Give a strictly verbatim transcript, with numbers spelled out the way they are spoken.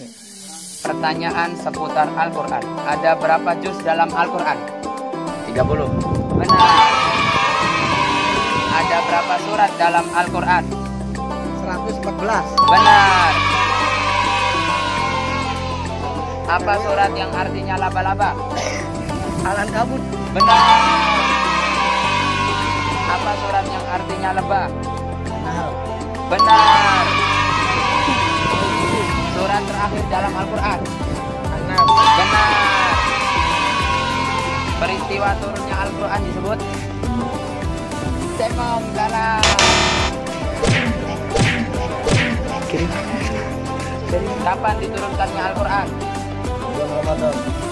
Pertanyaan seputar Al-Quran. Ada berapa juz dalam Al-Quran? tiga puluh. Benar. Ada berapa surat dalam Al-Quran? seratus empat belas. Benar. Apa surat yang artinya laba-laba? Al-Ankabut. Benar. Apa surat yang artinya lebah? Nahl. Benar. Surat terakhir dalam Al-Quran? An-Nas. Benar. Peristiwa turunnya Al-Quran disebut? Temong dalam. Kapan diturunkannya Al-Quran? Bulan Ramadan.